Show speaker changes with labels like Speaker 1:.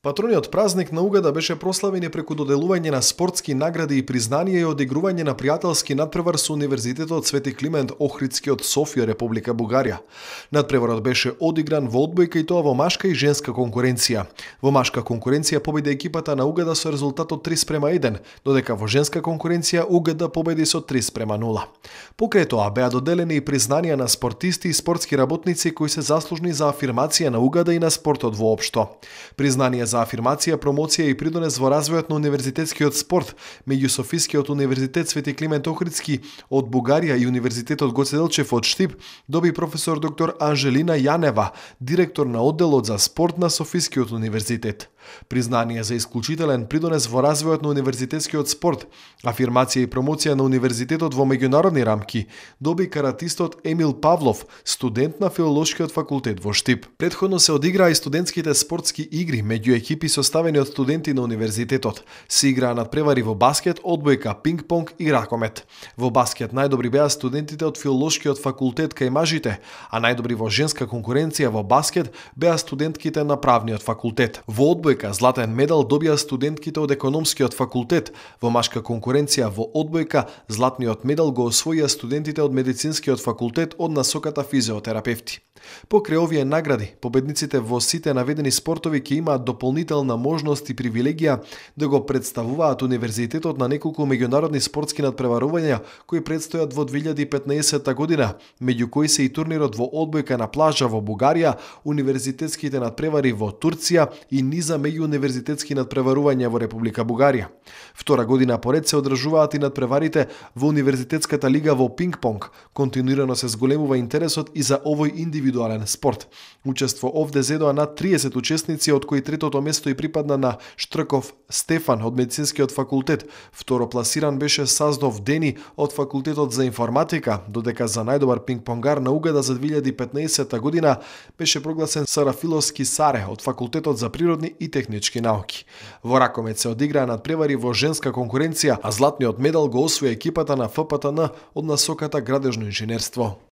Speaker 1: Патрониот празник на Угада беше прославен и преку доделување на спортски награди и признанија и одигрување на пријателски надпревар со Универзитетот Свети Климент Охридски од Софија, Република Бугарија. Надпреварот беше одигран во одбојка и тоа во машка и женска конкуренција. Во машка конкуренција победи екипата на Угада со резултатот 3:1, додека во женска конкуренција Угада победи со 3:0. Покрај тоа беа доделени и признанија на спортисти и спортски работници кои се заслужни за афирмација на Угада и на спортот воопшто. Признание за афирмација, промоција и придонес во развојот на универзитетскиот спорт меѓу Софискиот универзитет Свети Климент Охридски од Бугарија и Универзитетот Гоце Делчев од Штип доби професор доктор Анжелина Јанева, директор на одделот за спорт на Софискиот универзитет. Признание за исклучителен придонес во развојот на универзитетскиот спорт, афирмација и промоција на универзитетот во меѓународни рамки доби каратистот Емил Павлов, студент на Филолошкиот факултет во Штип. Претходно се одиграа и студентските спортски игри меѓу екипи составени од студенти на универзитетот. Се играа надпревари во баскет, одбојка, пинг-понг и ракомет. Во баскет најдобри беа студентите од Филолошкиот факултет кај мажите, а најдобри во женска конкуренција во баскет беа студентките на правниот факултет. Во одбојка златен медал добија студентките од економскиот факултет. Во машка конкуренција во одбојка златниот медал го освоија студентите од медицинскиот факултет од насоката физиотерапевти. Покрај овие награди, победниците во сите наведени спортови ќе имаат дополнителна можност и привилегија да го представуваат универзитетот на неколку меѓународни спортски надпреварувања кои предстојат во 2015 година, меѓу кои се и турнирот во одбојка на плажа во Бугарија, универзитетските надпревари во Турција и низа меѓууниверзитетски надпреварувања во Република Бугарија. Втора година поред се одржуваат и надпреварите во Универзитетската лига во пинг-понг. Континуирано се зголемува интересот и за овој индивидуален спорт. Учество овде зедоа над 30 учесници, од кои третото место и припадна на Штрков Стефан од медицинскиот факултет. Второ пласиран беше Саздов Дени од факултетот за информатика, додека за најдобар пинг-понгар на Угада за 2015 година беше прогласен Сарафиловски Саре од факултетот за природни и технички науки. Во ракомет се одиграа надпревари во женска конкуренција, а златниот медал го освои екипата на ФПТН од насоката градежно инженерство.